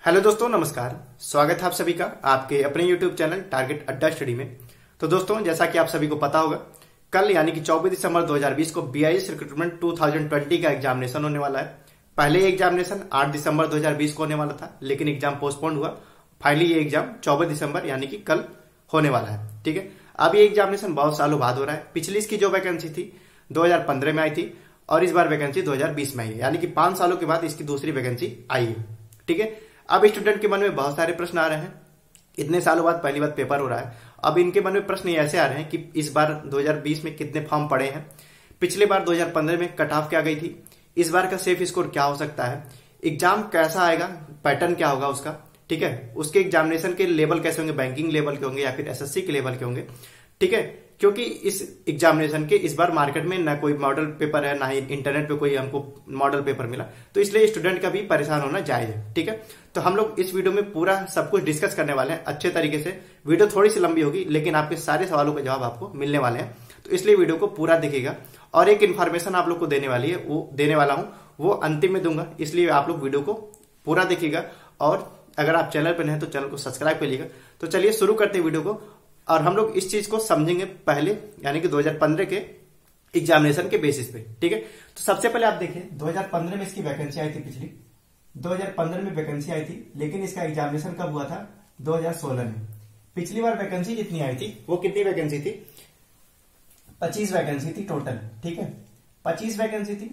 Hello दोस्तों, नमस्कार। स्वागत है आप सभी का आपके अपने YouTube channel Target Adda Study में। तो दोस्तों, जैसा कि आप सभी को पता होगा, कल यानी कि 24 दिसंबर 2020 को BIS रिक्रूटमेंट 2020 का एग्जामिनेशन होने वाला है। पहले एग्जामिनेशन 8 दिसंबर 2020 को होने वाला था, लेकिन एग्जाम पोस्टपोन हुआ। फाइनली ये एग्जाम 24 दिसंबर यानी कि कल होने वाला है। ठीक है, अब ये एग्जामिनेशन बहुत सालों बाद हो रहा है। पिछली इसकी जो वैकेंसी थी 2015 में आई थी और इस बार वैकेंसी 2020 में आई है, यानी कि 5 सालों के बाद इसकी दूसरी वैकेंसी आई है। ठीक है, अब स्टूडेंट के मन में बहुत सारे प्रश्न आ रहे हैं। इतने सालों बाद पहली बार पेपर हो रहा है। अब इनके मन में प्रश्न ऐसे आ रहे हैं कि इस बार 2020 में कितने फॉर्म पड़े हैं, पिछले बार 2015 में कट ऑफ क्या गई थी, इस बार का सेफ स्कोर क्या हो सकता है, एग्जाम कैसा आएगा, पैटर्न क्या होगा उसका। ठीक है, उसके एग्जामिनेशन के लेवल कैसे होंगे, बैंकिंग लेवल के होंगे या फिर SSC के लेवल के होंगे। ठीक है, क्योंकि इस एग्जामिनेशन के इस बार मार्केट में ना कोई मॉडल पेपर है, ना ही इंटरनेट पे कोई हमको मॉडल पेपर मिला, तो इसलिए स्टूडेंट का भी परेशान होना जायज है। ठीक है, तो हम लोग इस वीडियो में पूरा सब कुछ डिस्कस करने वाले हैं अच्छे तरीके से। वीडियो थोड़ी सी लंबी होगी, लेकिन आपके सारे सवालों का जवाब आपको मिलने वाले हैं, तो इसलिए वीडियो को पूरा देखिएगा। और एक इन्फॉर्मेशन आप लोग को देने वाली है, वो देने वाला हूं, वो अंतिम में दूंगा, इसलिए आप लोग वीडियो को पूरा देखिएगा। और अगर आप चैनल पर नहीं तो चैनल को सब्सक्राइब करिएगा। तो चलिए शुरू करते हैं वीडियो को, और हम लोग इस चीज को समझेंगे पहले, यानी कि 2015 के एग्जामिनेशन के बेसिस पे। ठीक है, तो सबसे पहले आप देखिए 2015 में इसकी वैकेंसी आई थी। पिछली 2015 में वैकेंसी आई थी, लेकिन इसका एग्जामिनेशन कब हुआ था? 2016 में। पिछली बार वैकेंसी जितनी आई थी वो कितनी वैकेंसी थी? 25 वैकेंसी थी टोटल। ठीक है, 25 वैकेंसी थी।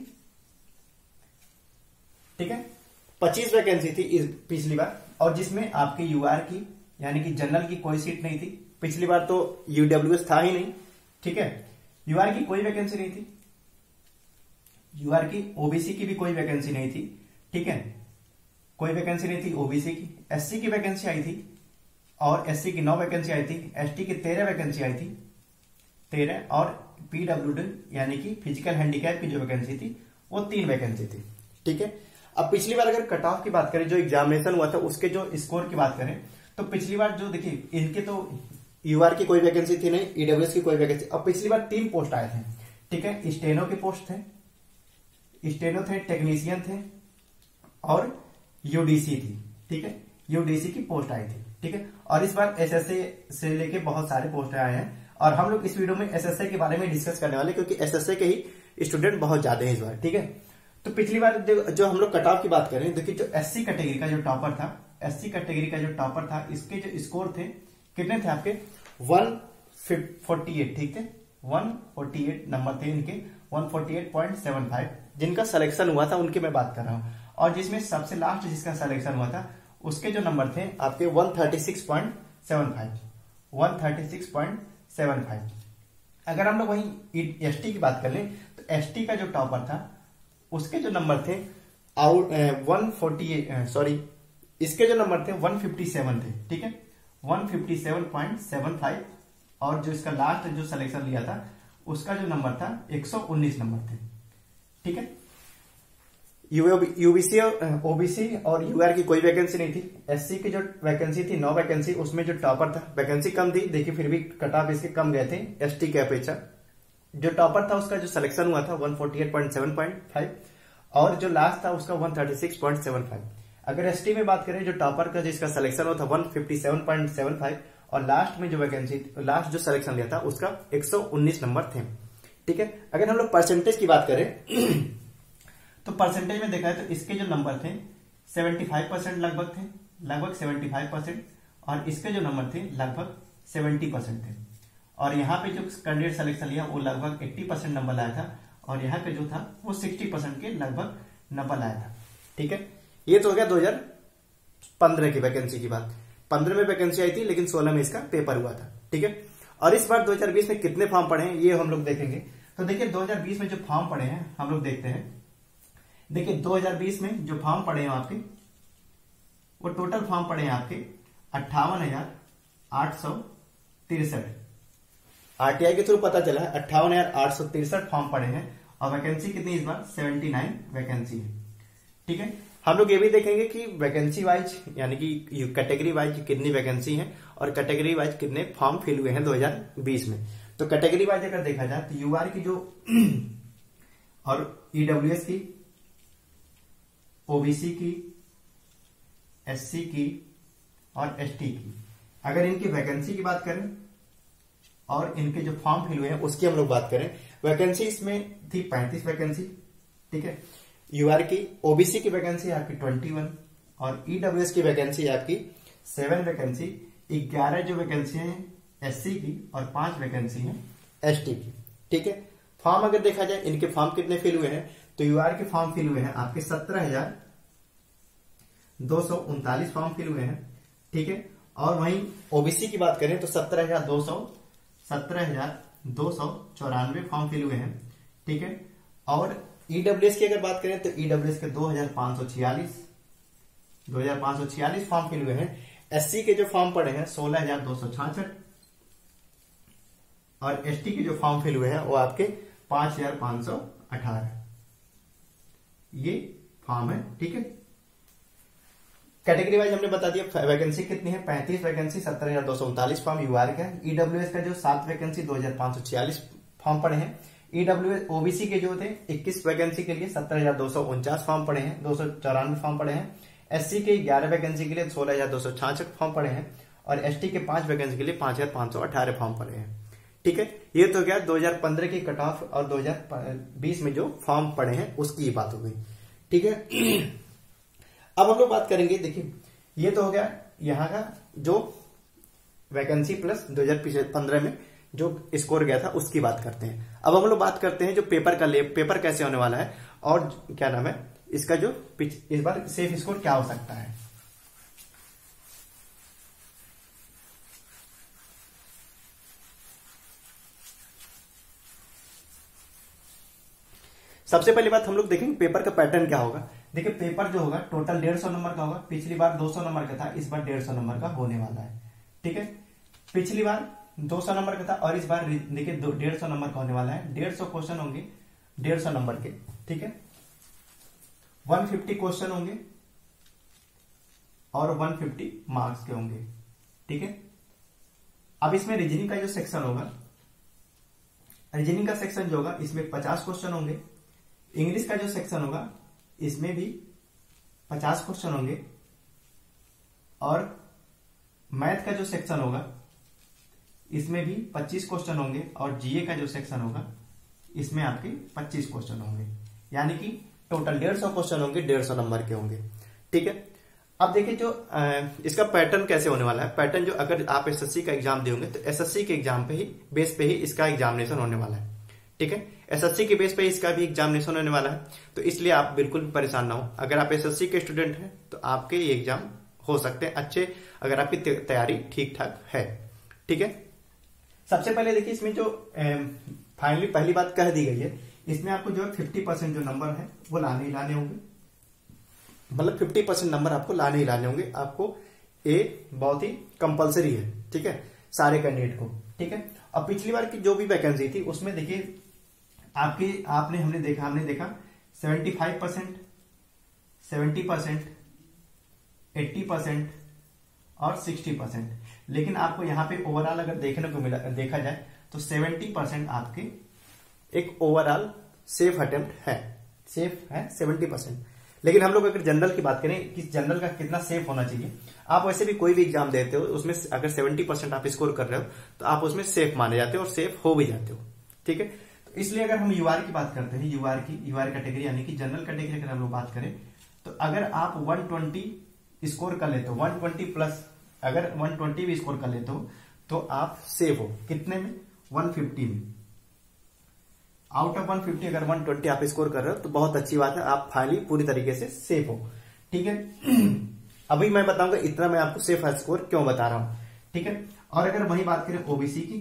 ठीक है, 25 वैकेंसी थी पिछली बार, और जिसमें आपके UR की यानी कि जनरल की कोई सीट नहीं थी। पिछली बार तो UWS था ही नहीं। ठीक है, UR की कोई वैकेंसी नहीं थी, UR की OBC की भी कोई वैकेंसी नहीं थी। ठीक है, कोई वैकेंसी नहीं थी OBC की। SC की वैकेंसी आई थी, और SC की 9 वैकेंसी आई थी। ST की 13 वैकेंसी आई थी, 13। और PWD यानी कि फिजिकल हैंडीकैप की जो वैकेंसी थी वो 3 वैकेंसी थी। ठीक है, अब पिछली बार अगर कट ऑफ की बात करें, जो एग्जामिनेशन हुआ था उसके जो स्कोर की बात करें, तो पिछली बार जो देखिए, इनके तो UR की कोई वैकेंसी थी नहीं, EWS की कोई वैकेंसी। अब पिछली बार 3 पोस्ट आए थे। ठीक है, स्टेनो के पोस्ट थे, स्टेनो थे, टेक्नीशियन थे, और UDC थी। ठीक है, UDC की पोस्ट आई थी। ठीक है, और इस बार SSA से लेके बहुत सारे पोस्ट आए हैं, और हम लोग इस वीडियो में SSA के बारे में डिस्कस करने वाले, क्योंकि SSA के ही स्टूडेंट बहुत ज्यादा है इस बार। ठीक है, तो पिछली बार जो हम लोग कट ऑफ की बात करें, देखिए जो SC कैटेगरी का जो टॉपर था, SC कैटेगरी का जो टॉपर था, इसके जो स्कोर थे कितने थे आपके? 148। ठीक थे, 148 नंबर थे इनके, 148.75। जिनका सिलेक्शन हुआ था उनकी मैं बात कर रहा हूं, और जिसमें सबसे लास्ट जिसका सिलेक्शन हुआ था उसके जो नंबर थे आपके 136.75, 136.75। अगर हम लोग वहीं ST की बात कर लें, तो ST का जो टॉपर था उसके जो नंबर थे 148, सॉरी, इसके जो नंबर थे 157 थे। ठीक है, 157.75, और जो इसका लास्ट जो सिलेक्शन लिया था उसका जो नंबर था 119 नंबर थे। ठीक है, UBC और OBC और UR की कोई वैकेंसी नहीं थी। SC की जो वैकेंसी थी 9 वैकेंसी, उसमें जो टॉपर था, वैकेंसी कम थी, देखिए फिर भी कट ऑफ इसके कम गए थे ST के अपेक्षा। जो टॉपर था उसका जो सिलेक्शन हुआ था 148.75, और जो लास्ट था उसका 136.75। अगर ST में बात करें, जो टॉपर का जिसका सिलेक्शन हुआ था 157.75, और लास्ट में जो वैकेंसी, लास्ट जो सिलेक्शन लिया था उसका 119 नंबर थे। ठीक है, अगर हम लोग परसेंटेज की बात करें तो परसेंटेज में देखा है तो इसके जो नंबर थे 75% लगभग थे, लगभग 75%, और इसके जो नंबर थे लगभग 70% थे। और यहाँ पे जो कैंडिडेट सिलेक्शन लिया वो लगभग 80% नंबर लाया था, और यहाँ पे जो था वो 60% के लगभग नंबर लाया था। ठीक है, ये तो हो गया 2015 की वैकेंसी की बात। 15 में वैकेंसी आई थी, लेकिन 16 में इसका पेपर हुआ था। ठीक है, और इस बार 2020 में कितने फॉर्म पड़े हैं ये हम लोग देखेंगे। तो देखिए 2020 में जो फॉर्म पड़े हैं हम लोग देखते हैं। देखिए 2020 में जो फॉर्म पड़े हैं आपके, वो टोटल फॉर्म पड़े हैं आपके 58,863। RTI के थ्रू पता चला है 58,863 फॉर्म पड़े हैं, और वैकेंसी कितनी इस बार? 79 वैकेंसी है। ठीक है, हम लोग ये भी देखेंगे कि वैकेंसी वाइज यानी कि कैटेगरी वाइज कितनी वैकेंसी है, और कैटेगरी वाइज कितने फॉर्म फिल हुए हैं 2020 में। तो कैटेगरी वाइज अगर देखा जाए तो UR की जो और EWS की, OBC की, SC की और ST की, अगर इनकी वैकेंसी की बात करें और इनके जो फॉर्म फिल हुए हैं उसकी हम लोग बात करें, वैकेंसी इसमें थी 35 वैकेंसी, ठीक है। यूआर की ओबीसी की वैकेंसी आपकी 21 और ईडब्ल्यूएस की वैकेंसी आपकी 7 वैकेंसी, 11 जो वैकेंसी है SC की और 5 वैकेंसी है ST की, ठीक है। फॉर्म अगर देखा जाए इनके फॉर्म कितने फिल हुए हैं, तो यूआर के फॉर्म फिल हुए हैं आपके 17,239 फॉर्म फिल हुए हैं, ठीक है। और वहीं ओबीसी की बात करें तो 17,294 फॉर्म फिल हुए हैं, ठीक है। और ईडब्ल्यूएस की अगर बात करें तो ईडब्ल्यूएस के 2,546 फॉर्म फिल हुए हैं। SC के जो फॉर्म पड़े हैं 16,266 और ST के जो फॉर्म फिल हुए हैं वो आपके 5,518 ये फॉर्म है, ठीक है। कैटेगरी वाइज हमने बता दिया वैकेंसी कितनी है, 35 वैकेंसी, 17,239 फॉर्म यूआर का। ईडब्ल्यूएस का जो 7 वैकेंसी 2,546 फॉर्म पड़े हैं। ईडब्ल्यूएस ओबीसी के जो थे 21 वैकेंसी के लिए 17,249 फॉर्म पड़े हैं, 294 फॉर्म पड़े हैं। SC के 11 वैकेंसी के लिए 16,266 फॉर्म पड़े हैं और ST के 5 वैकेंसी के लिए 5,518 फॉर्म पड़े हैं, ठीक है। ये तो गया 2015 की कट ऑफ और 2020 में जो फॉर्म पड़े हैं उसकी बात हो गई, ठीक है। अब हम लोग बात करेंगे, देखिए ये तो हो गया यहाँ का जो वैकेंसी प्लस 2015 में जो स्कोर गया था उसकी बात करते हैं। अब हम लोग बात करते हैं जो पेपर कैसे होने वाला है और क्या नाम है इसका जो इस बार सेफ स्कोर क्या हो सकता है। सबसे पहली बात हम लोग देखेंगे पेपर का पैटर्न क्या होगा। देखिए पेपर जो होगा टोटल 150 नंबर का होगा, पिछली बार 200 नंबर का था, इस बार 150 नंबर का होने वाला है, ठीक है। पिछली बार 200 नंबर का था और इस बार देखिए 150 नंबर का होने वाला है। 150 क्वेश्चन होंगे 150 नंबर के, ठीक है। 150 क्वेश्चन होंगे और 150 मार्क्स के होंगे, ठीक है। अब इसमें रीजनिंग का जो सेक्शन होगा, रीजनिंग का सेक्शन जो होगा इसमें 50 क्वेश्चन होंगे। इंग्लिश का जो सेक्शन होगा इसमें भी 50 क्वेश्चन होंगे और मैथ का जो सेक्शन होगा इसमें भी 25 क्वेश्चन होंगे और जीए का जो सेक्शन होगा इसमें आपके 25 क्वेश्चन होंगे, यानी कि टोटल 150 क्वेश्चन होंगे, 150 नंबर के होंगे, ठीक है। अब देखिए जो इसका पैटर्न कैसे होने वाला है। पैटर्न जो अगर आप एसएससी का एग्जाम देंगे तो एसएससी के एग्जाम पे ही बेस पे ही इसका एग्जामिनेशन होने वाला है, ठीक है। एसएससी के बेस पे इसका भी एग्जामिनेशन होने वाला है, तो इसलिए आप बिल्कुल भी परेशान ना हो। अगर आप एसएससी के स्टूडेंट हैं तो आपके ये एग्जाम हो सकते हैं अच्छे, अगर आपकी तैयारी ठीक ठाक है, ठीक है। सबसे पहले देखिए इसमें जो फाइनली पहली बात कह दी गई है, इसमें आपको जो 50% जो नंबर है वो लाने ही लाने होंगे, मतलब 50% नंबर आपको लाने ही लाने होंगे। आपको ये बहुत ही कंपलसरी है, ठीक है, सारे कैंडिडेट को, ठीक है। अब पिछली बार की जो भी वैकेंसी थी उसमें देखिए हमने देखा 75%, 70%, 80% और 60%, लेकिन आपको यहाँ पे ओवरऑल अगर देखा जाए तो 70% आपके एक ओवरऑल सेफ अटेम्प्ट है, सेफ है 70%। लेकिन हम लोग अगर जनरल की बात करें कि जनरल का कितना सेफ होना चाहिए, आप वैसे भी कोई भी एग्जाम देते हो उसमें अगर 70% आप स्कोर कर रहे हो तो आप उसमें सेफ माने जाते हो और सेफ हो भी जाते हो, ठीक है। तो इसलिए अगर हम यूआर की बात करते हैं, यूआर कैटेगरी यानी कि जनरल कैटेगरी अगर हम लोग बात करें तो अगर आप 120 स्कोर कर लेते हो, 120 प्लस अगर 120 भी स्कोर कर लेते हो तो आप सेफ हो। कितने में? 150 में। आउट ऑफ 150 अगर 120 आप स्कोर कर रहे हो तो बहुत अच्छी बात है, आप फाइनली पूरी तरीके से सेफ हो, ठीक है। अभी मैं बताऊंगा इतना मैं आपको सेफ स्कोर क्यों बता रहा हूं, ठीक है। और अगर वही बात करें ओबीसी की,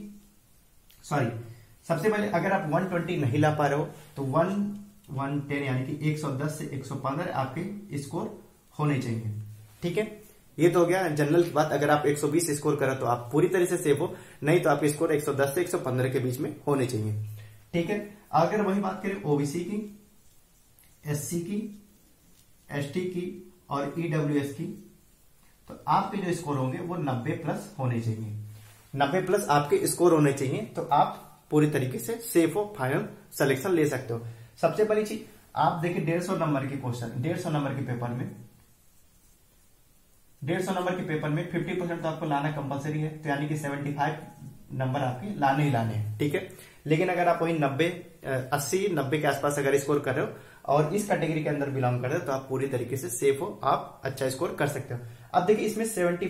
सबसे पहले अगर आप 120 नहीं ला पा रहे हो तो 110 यानी कि 110 से 115 आपके स्कोर होने चाहिए, ठीक है। ये तो हो गया जनरल की बात। अगर आप 120 स्कोर करो तो आप पूरी तरह से सेफ हो, नहीं तो आपके स्कोर 110 से 115 के बीच में होने चाहिए, ठीक है। अगर वही बात करें ओबीसी की, एससी की, एसटी की और ईडब्ल्यूएस की, तो आपके जो स्कोर होंगे वो 90 प्लस होने चाहिए। 90 प्लस आपके स्कोर होने चाहिए तो आप पूरी तरीके से सेफ हो, फाइनल सिलेक्शन ले सकते हो। सबसे पहली चीज आप देखिए 150 नंबर के क्वेश्चन, 150 नंबर के पेपर में 150 नंबर के पेपर में 50% तो आपको लाना कंपलसरी है, तो यानी कि 75 नंबर आपके लाने ही लाने हैं, ठीक है। लेकिन अगर आप वही 80-90 के आसपास अगर स्कोर कर रहे हो और इस कैटेगरी के अंदर बिलोंग कर रहे हो तो आप पूरी तरीके से सेफ हो, आप अच्छा स्कोर कर सकते हो। अब देखिए इसमें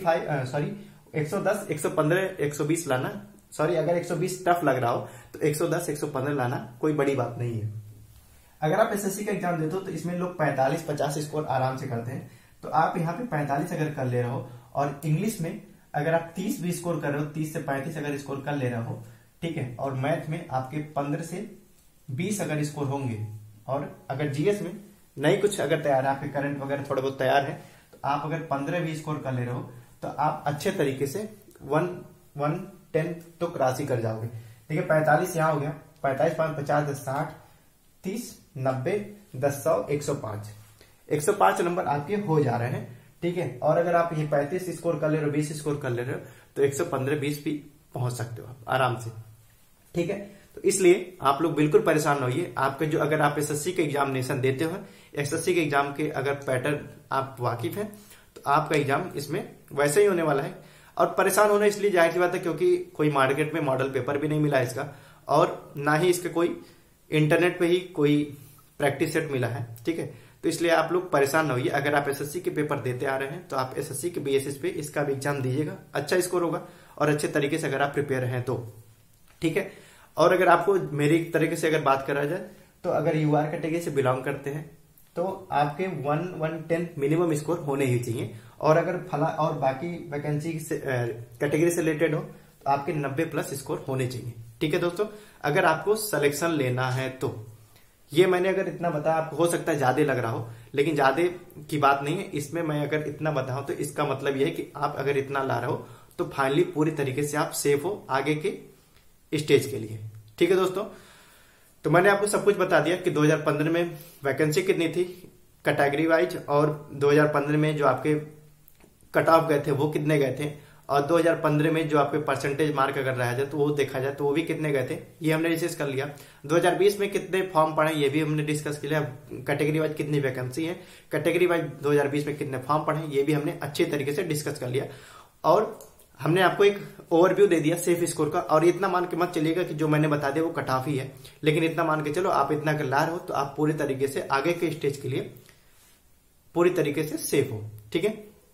110, 115, 120 लाना, सॉरी अगर 120 टफ लग रहा हो तो 110, 115 लाना कोई बड़ी बात नहीं है। अगर आप एसएससी का एग्जाम देते हो तो इसमें लोग 45-50 स्कोर आराम से करते हैं, तो आप यहाँ पे 45 अगर कर ले रहे हो और इंग्लिश में अगर आप 30 भी स्कोर कर रहे हो, 30 से 35 अगर स्कोर कर ले रहे हो, ठीक है, और मैथ में आपके 15 से 20 अगर स्कोर होंगे, और अगर जीएस में नहीं कुछ अगर तैयार है, आपके करंट वगैरह थोड़े बहुत तैयार है, तो आप अगर 15 भी स्कोर कर ले रहे हो तो आप अच्छे तरीके से 110 तो राशि कर जाओगे। ठीक है, 45 यहाँ हो गया, 45, 5, 50, 10, 60, 30, 90, 10, 100, 105, 105 नंबर आपके हो जा रहे हैं। ठीक है, और अगर आप ये 35 स्कोर कर ले रहे हो, 20 स्कोर कर ले रहे हो तो 115-20 भी पहुंच सकते हो आप आराम से। ठीक है, तो इसलिए आप लोग बिल्कुल परेशान न होइए। आपके जो अगर आप एसएससी के एग्जामिनेशन देते हो, एसएससी के एग्जाम के अगर पैटर्न आप वाकिफ हैं तो आपका एग्जाम इसमें वैसे ही होने वाला है। और परेशान होना इसलिए जाहिर सी बात है क्योंकि कोई मार्केट में मॉडल पेपर भी नहीं मिला है इसका, और ना ही इसके कोई इंटरनेट पे ही कोई प्रैक्टिस सेट मिला है। ठीक है, तो इसलिए आप लोग परेशान न होइए। अगर आप एसएससी के पेपर देते आ रहे हैं तो आप एसएससी के बेसिस पे इसका भी एग्जाम दीजिएगा, अच्छा स्कोर होगा और अच्छे तरीके से अगर आप प्रिपेयर हैं तो। ठीक है, और अगर आपको मेरी तरीके से अगर बात करा जाए तो अगर यूआर कैटेगरी से बिलोंग करते हैं तो आपके 110 मिनिमम स्कोर होने ही चाहिए, और अगर फला और बाकी वैकेंसी से कैटेगरी से रिलेटेड हो तो आपके 90+ स्कोर होने चाहिए। ठीक है दोस्तों, अगर आपको सिलेक्शन लेना है तो ये मैंने अगर इतना बताया, आपको हो सकता है ज्यादा लग रहा हो, लेकिन ज्यादा की बात नहीं है इसमें। मैं अगर इतना बताऊं तो इसका मतलब यह है कि आप अगर इतना ला रहे हो तो फाइनली पूरी तरीके से आप सेफ हो आगे के स्टेज के लिए। ठीक है दोस्तों, तो मैंने आपको सब कुछ बता दिया कि 2015 में वैकेंसी कितनी थी कैटेगरी वाइज, और 2015 में जो आपके कट ऑफ गए थे वो कितने गए थे, और 2015 में जो आपके परसेंटेज मार्क अगर रह जाए तो वो देखा जाए तो वो भी कितने गए थे, ये हमने डिस्कस कर लिया। 2020 में कितने फॉर्म पड़े ये भी हमने डिस्कस किया। कैटेगरी वाइज कितनी वैकेंसी है, कैटेगरी वाइज 2020 में कितने फॉर्म पड़े ये भी हमने अच्छे तरीके से डिस्कस कर लिया, और हमने आपको एक ओवरव्यू दे दिया सेफ स्कोर का। और इतना मान के मत चलिएगा कि जो मैंने बता दिया वो कट ऑफ ही है, लेकिन इतना मान के चलो आप इतना अगर ला रहे हो तो आप पूरी तरीके से आगे के स्टेज के लिए पूरी तरीके से सेफ हो। ठीक है,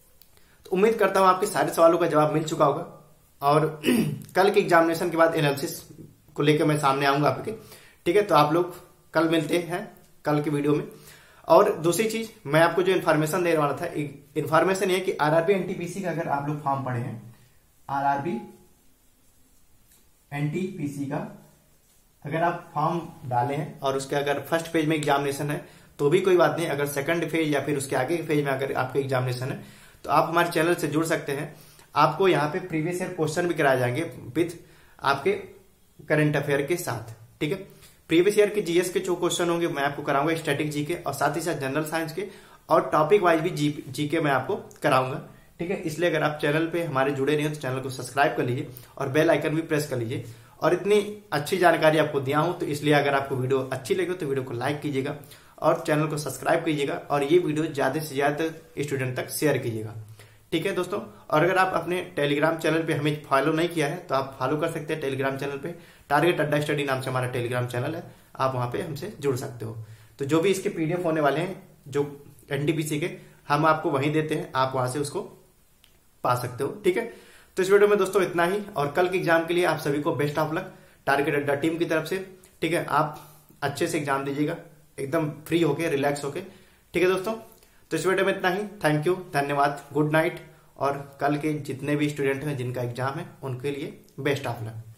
तो उम्मीद करता हूं आपके सारे सवालों का जवाब मिल चुका होगा, और कल के एग्जामिनेशन के बाद एनालिसिस को लेकर मैं सामने आऊंगा आपके। ठीक है, तो आप लोग कल मिलते हैं कल की वीडियो में। और दूसरी चीज मैं आपको जो इन्फॉर्मेशन देने वाला था, इन्फॉर्मेशन ये कि आरआरबी एनटीपीसी का अगर आप लोग फॉर्म पढ़े हैं, आरआरबी एनटीपीसी का अगर आप फॉर्म डाले हैं और उसके अगर फर्स्ट फेज में एग्जामिनेशन है तो भी कोई बात नहीं, अगर सेकंड फेज या फिर उसके आगे के फेज में अगर आपके एग्जामिनेशन है तो आप हमारे चैनल से जुड़ सकते हैं। आपको यहाँ पे प्रीवियस ईयर क्वेश्चन भी कराए जाएंगे विथ आपके करंट अफेयर के साथ। ठीक है, प्रीवियस ईयर के जीएस के जो क्वेश्चन होंगे मैं आपको कराऊंगा, स्टैटिक जीके और साथ ही साथ जनरल साइंस के, और टॉपिक वाइज भी जीके मैं आपको कराऊंगा। ठीक है, इसलिए अगर आप चैनल पे हमारे जुड़े नहीं हो तो चैनल को सब्सक्राइब कर लीजिए और बेल आइकन भी प्रेस कर लीजिए। और इतनी अच्छी जानकारी आपको दिया हूं तो इसलिए अगर आपको वीडियो अच्छी लगे तो वीडियो को लाइक कीजिएगा और चैनल को सब्सक्राइब कीजिएगा, और ये वीडियो ज्यादा से ज्यादा स्टूडेंट तक शेयर कीजिएगा। ठीक है दोस्तों, और अगर आप अपने टेलीग्राम चैनल पे हमें फॉलो नहीं किया है तो आप फॉलो कर सकते हैं टेलीग्राम चैनल पे, टारगेट अड्डा स्टडी नाम से हमारा टेलीग्राम चैनल है, आप वहां पे हमसे जुड़ सकते हो। तो जो भी इसके पीडीएफ होने वाले हैं जो एनटीपीसी के, हम आपको वहीं देते हैं, आप वहां से उसको पा सकते हो। ठीक है, तो इस वीडियो में दोस्तों इतना ही, और कल के एग्जाम के लिए आप सभी को best of luck target Adda team की तरफ से। ठीक है, आप अच्छे से एग्जाम दीजिएगा एकदम फ्री होके, रिलैक्स होके। ठीक है दोस्तों, तो इस वीडियो में इतना ही। थैंक यू, धन्यवाद, गुड नाइट, और कल के जितने भी स्टूडेंट हैं जिनका एग्जाम है उनके लिए बेस्ट ऑफ लक।